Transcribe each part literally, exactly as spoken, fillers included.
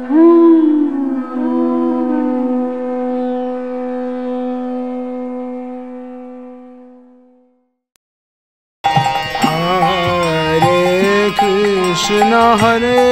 Krishna Hare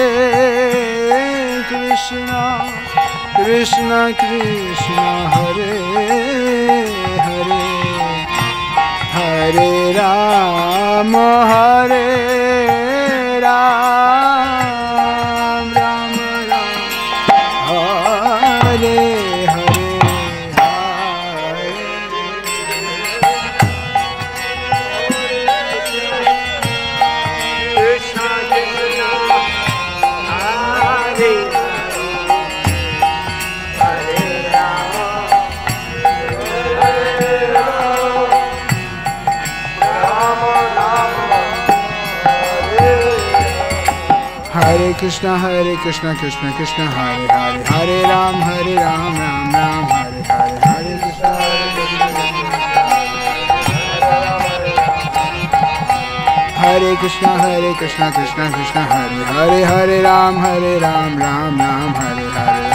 Krishna Krishna Krishna Hare Hare Hare Rama Hare Ram Ram Ram Hare Hare Hare Krishna Hare Krishna Krishna Krishna Hare Hare Hare Ram Hare Ram Ram Ram Hare Hare Hare Krishna Hare Krishna Hare Krishna Krishna Krishna Hare Hare Hare Ram Hare Ram Ram Ram Hare Hare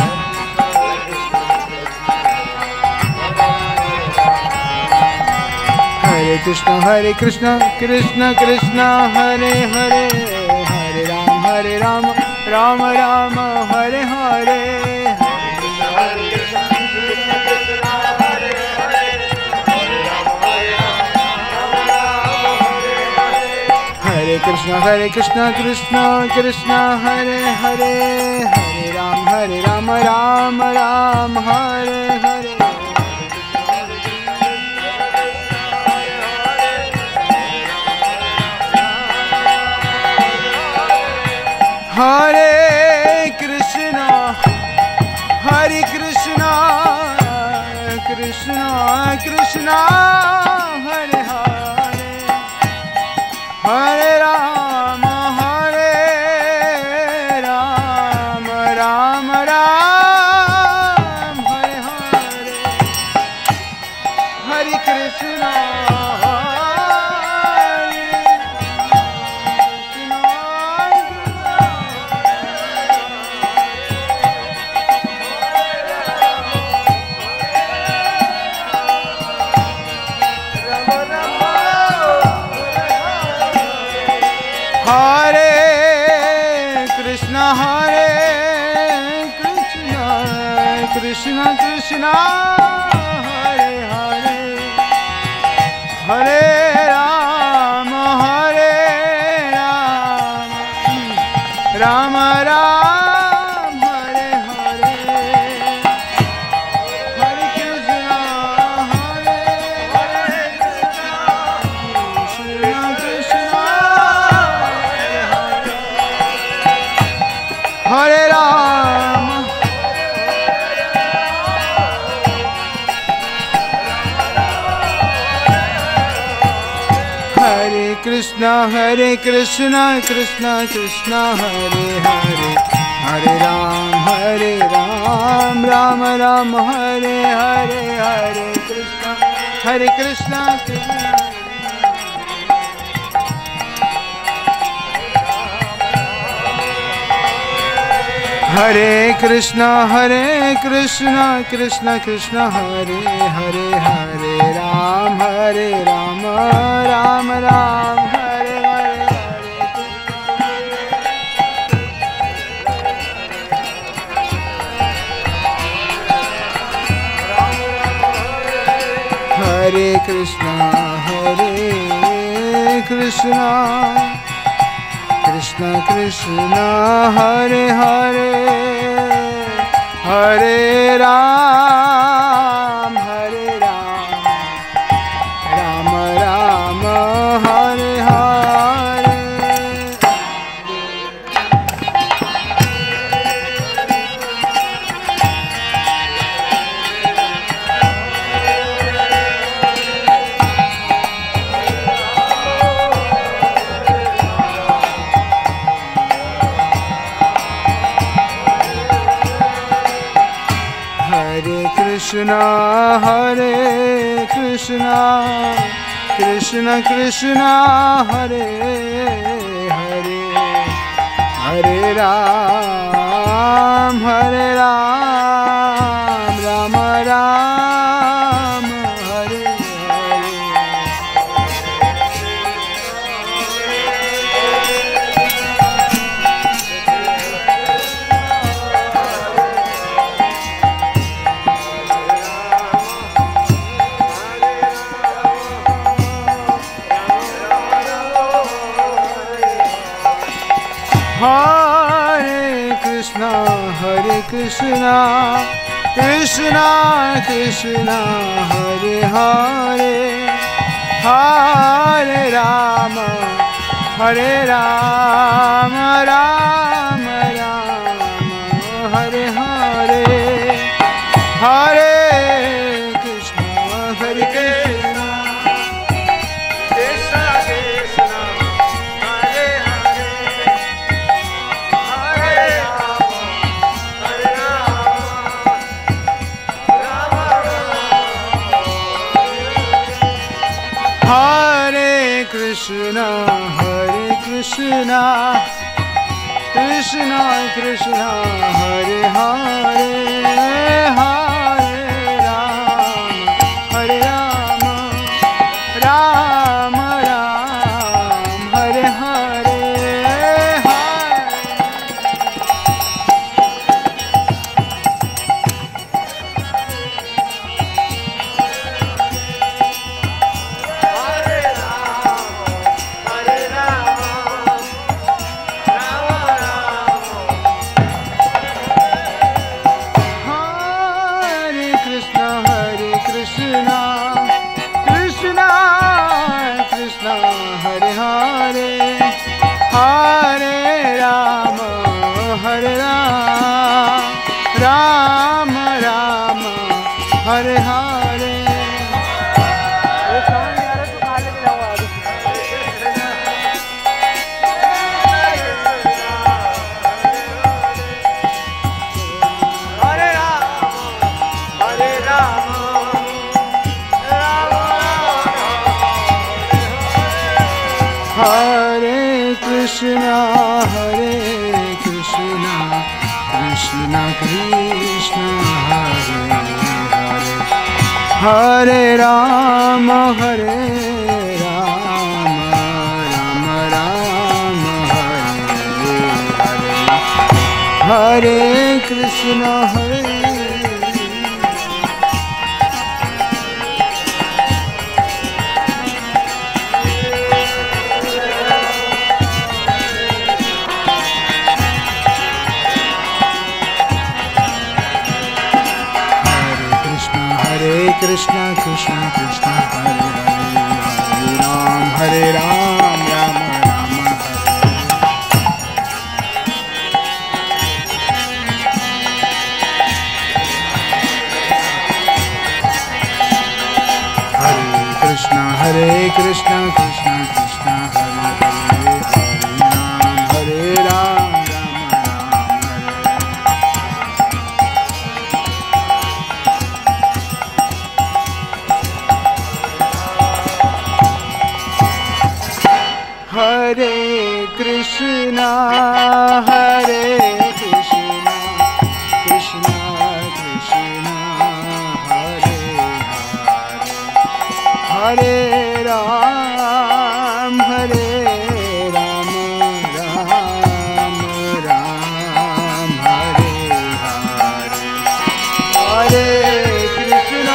Hare Krishna Hare Krishna Krishna Krishna Hare Hare Hare Ram Hare Ram Ram Ram Hare Hare Hare Krishna Hare Krishna Krishna Krishna Hare Hare Hare Ram Hare Ram Ram Ram Hare Hare Hare Krishna Hare Krishna Krishna Krishna Hare Hare Hare Rama Hare Rama Rama Ram Hare Hare Hare Krishna Hare Krishna Hare Krishna Krishna Krishna Hare Hare Hare Rama Hare Rama Rama Ram Hare Hare Hare Krishna Hare Krishna Krishna Hare Rama Hare Krishna Hare Krishna Krishna Krishna Hare Hare Hare Ram Hare Ram Ram Ram Hare Hare Hare Krishna Hare Krishna Krishna Hare Krishna Hare Krishna Krishna Krishna Hare Hare Hare Ram Hare Ram Ram Ram Hare Hare Hare Krishna Hare Krishna Krishna Krishna Hare Hare Hare Ram Hare Ram Ram Ram Hare Hare Hare Krishna Hare Krishna Krishna Krishna Hare Hare Hare Ram Hare Krishna, Hare Krishna, Krishna Krishna, Hare Hare, Hare Rama, Hare Rama, Rama Rama, Hare Hare, Hare Krishna, Hare Krishna, Krishna Krishna, Hare Hare, Hare Rama, Hare Rama, Rama Rama, Hare Krishna, Hare Krishna, Krishna Krishna, Hare Hare, Hare Rama, Hare Rama, Rama Rama, Hare Hare, Hare. Hare Krishna, Hare Krishna, Krishna Krishna, Hare Hare, Hare Rama, Hare Rama, Rama Rama, Hare Hare. Hare Krishna, Hare Krishna, Krishna Krishna, Hare Hare, Hare Rama, Hare Rama, Rama Rama, Hare Hare, Hare Krishna, Hare. Hare Krishna, Krishna Krishna, Hare Hare, Hare Ram, Hare Ram, Rama Rama, Hare Krishna, Hare Krishna, Krishna Krishna, Hare Hare, Hare Ram, Hare Ram, Hare Krishna, Hare Krishna, Krishna Krishna, Hare Hare, Hare Ram, Hare Ram, Ram Ram, Hare Hare, Hare Krishna.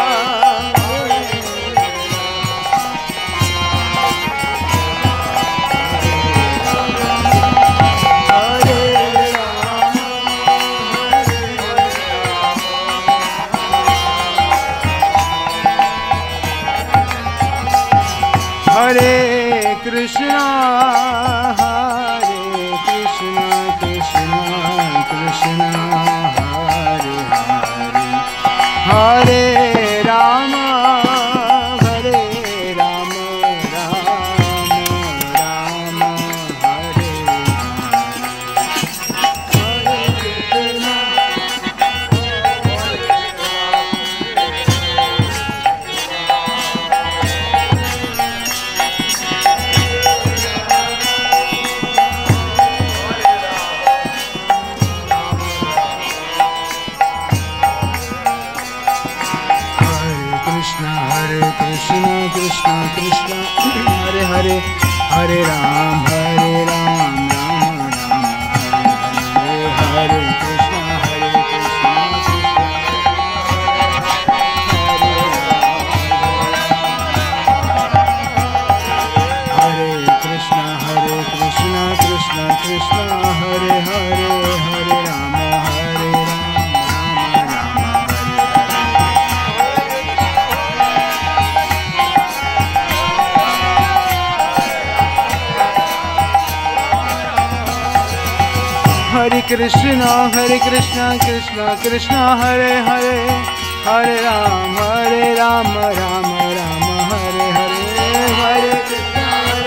Hare Krishna, Hare Krishna, Krishna Krishna, Hare Hare, Hare Rama, Hare Rama, Rama Rama, Hare Hare, Hare Krishna. Hare Krishna, Krishna Krishna, Hare Hare, Hare Ram, Hare Ram, Rama Rama, Hare Hare, Hare Krishna, Hare Krishna, Krishna Hare Krishna, Hare Krishna, Krishna Krishna. Krishna Hare Hare Hare Rama Hare Rama Hare Krishna Hare Krishna Krishna Krishna Hare Hare Hare Ram Hare Ram Ram Ram Hare Hare Hare Krishna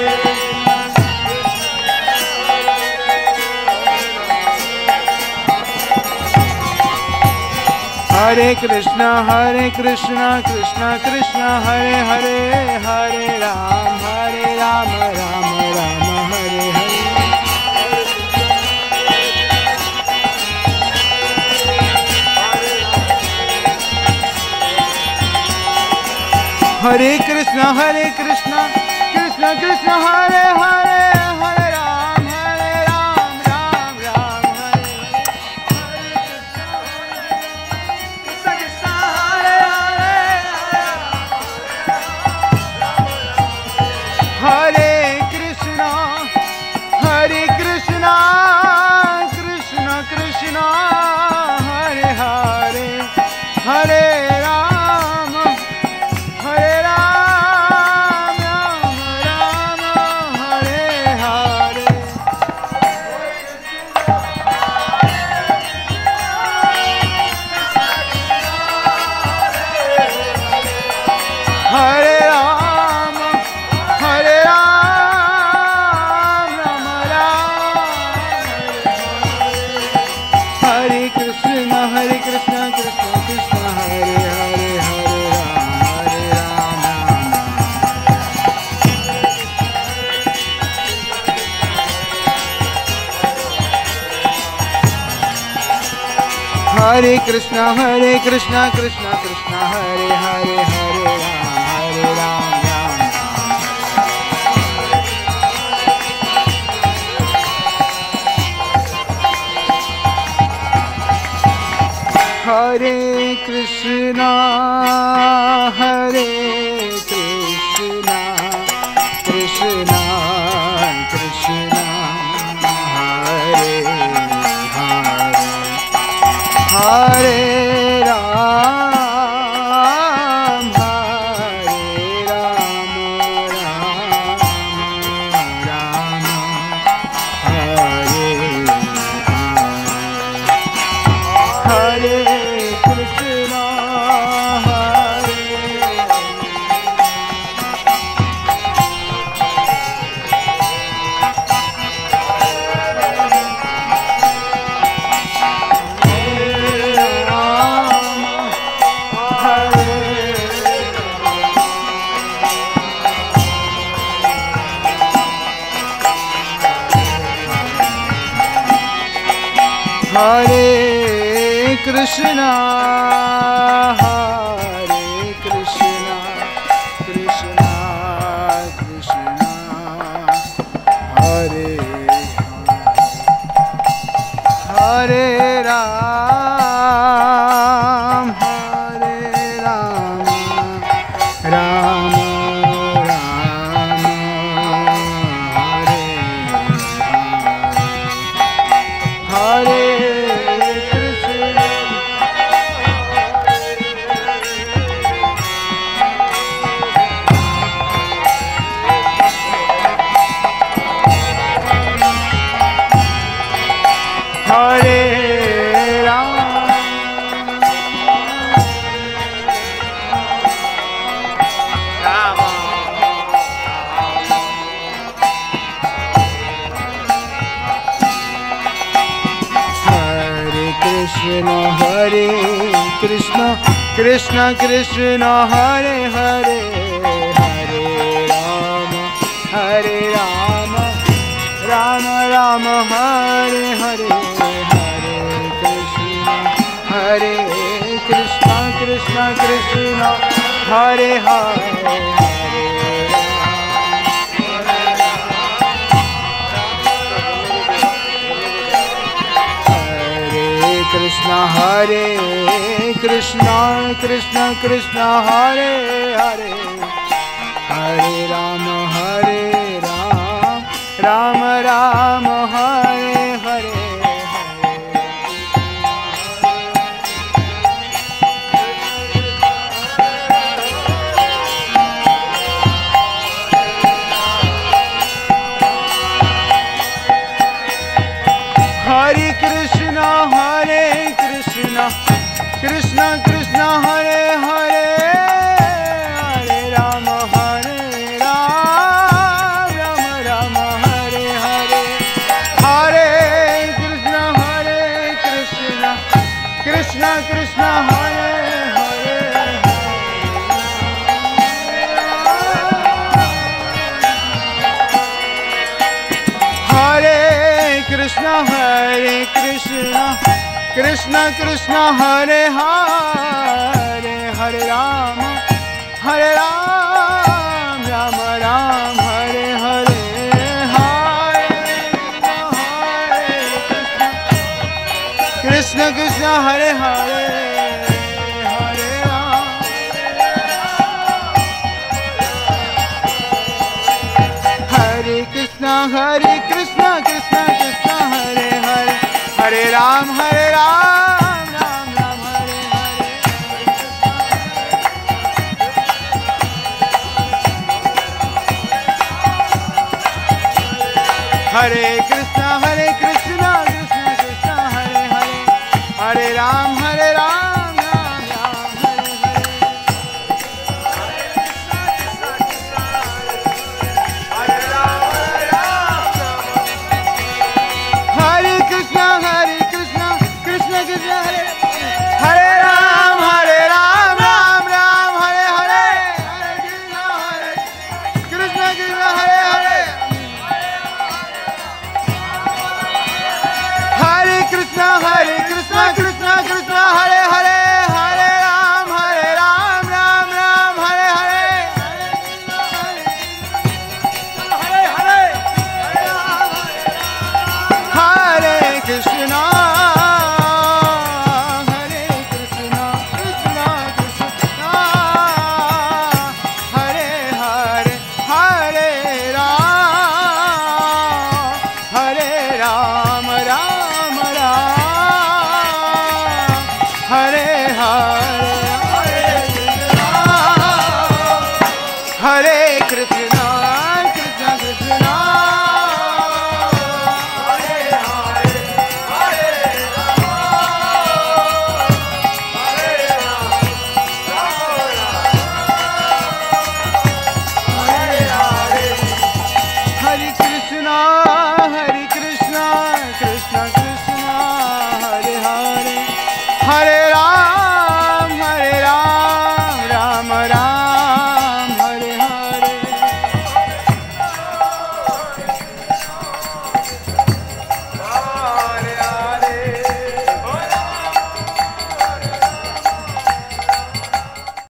Hare Krishna Hare Krishna Krishna Krishna Hare Hare Hare Ram Hare Ram Ram Ram Hare Hare Hare Krishna Hare Krishna Krishna Krishna Hare Hare Hare Ram Hare Ram Ram Ram Hare Hare Krishna Hare Krishna Krishna Krishna Hare Hare Hare Ram Hare Ram Ram Ram Hare Hare Hare Ram Hare Ram Ram Ram Hare Krishna Hare Krishna Krishna Krishna Hare Hare Hare Ram Hare Ram Hare Krishna Hare Krishna Krishna Krishna Hare Hare Hare Ram Hare Ram Ram Hare Krishna Hare Krishna Krishna Krishna Hare Hare Hare Ram Hare Ram Ram Ram Hare Hare Krishna Hare Hare Krishna Hare Krishna Krishna Krishna Hare Hare Ram Hare Ram Ram Ram Hare Hare Hare Ram Rama Hare Krishna Hare Krishna Krishna Krishna Hare Hare Hare Rama Hare Rama Rama Rama Hare Hare Hare Krishna Hare Krishna Krishna Krishna Hare Hare Hare Krishna Hare Krishna Krishna Krishna Hare Hare Hare Rama Hare Rama Ram Ram Hare Hare Hare Krishna Hare Krishna Krishna Krishna Hare Hare Hare Ram Hare Ram Ram Ram Hare Hare Hare Krishna Hare Krishna Krishna Krishna Hare Hare Hare Krishna Hare Krishna Krishna Krishna Hare Hare Hare Ram Hare Ram Ram Ram Hare Hare Hare Krishna Krishna Hare Hare Hare Ram Hare Krishna Hare Krishna Krishna Krishna Hare Hare Hare Ram Hare Ram Ram Ram Hare Hare Hare Krishna Hare Krishna Krishna Krishna Hare Hare Hare Ram Hare Ram Ram Ram Hare Hare Hare Krishna Hare Krishna Krishna Krishna Hare Hare Ram Hare Ram Ram Ram Hare Hare Krishna Krishna Hare Hare Hare Krishna Hare Krishna Krishna Krishna Hare Hare Hare Ram Hare Ram Ram Ram Hare Hare Hare Hare Hare Krishna Hare Krishna Krishna Krishna Hare Hare Hare Ram Hare Ram